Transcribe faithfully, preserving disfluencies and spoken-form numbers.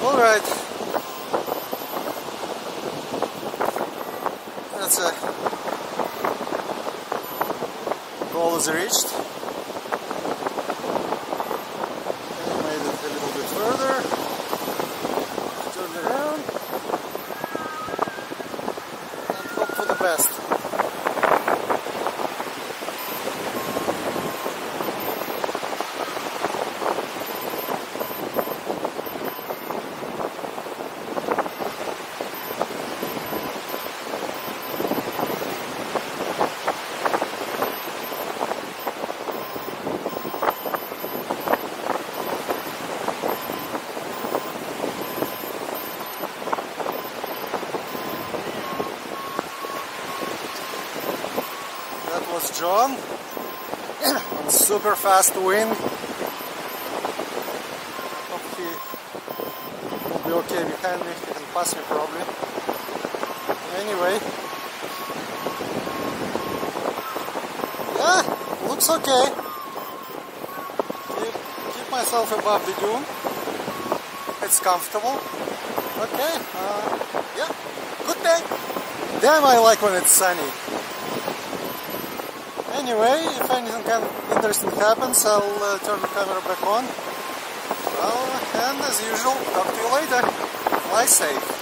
Alright. That's it. Goal is reached. And made it a little bit further. Turn around. And hope for the best. That was John on super fast wind. Hope he will be okay behind me. He can pass me probably. Anyway, yeah, looks okay. Keep, keep myself above the dune. It's comfortable. Okay, uh, yeah, good day. Damn, I like when it's sunny. Anyway, if anything kind of interesting happens, I'll uh, turn the camera back on. Well, and as usual, talk to you later. Fly safe.